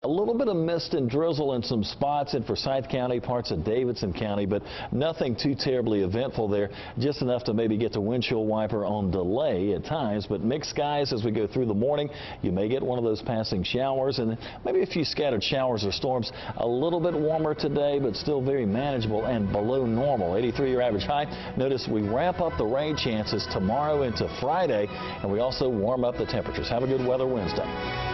A little bit of mist and drizzle in some spots in Forsyth County, parts of Davidson County, but nothing too terribly eventful there. Just enough to maybe get the windshield wiper on delay at times, but mixed skies as we go through the morning. You may get one of those passing showers and maybe a few scattered showers or storms. A little bit warmer today, but still very manageable and below normal. 83 your average high. Notice we ramp up the rain chances tomorrow into Friday, and we also warm up the temperatures. Have a good weather Wednesday.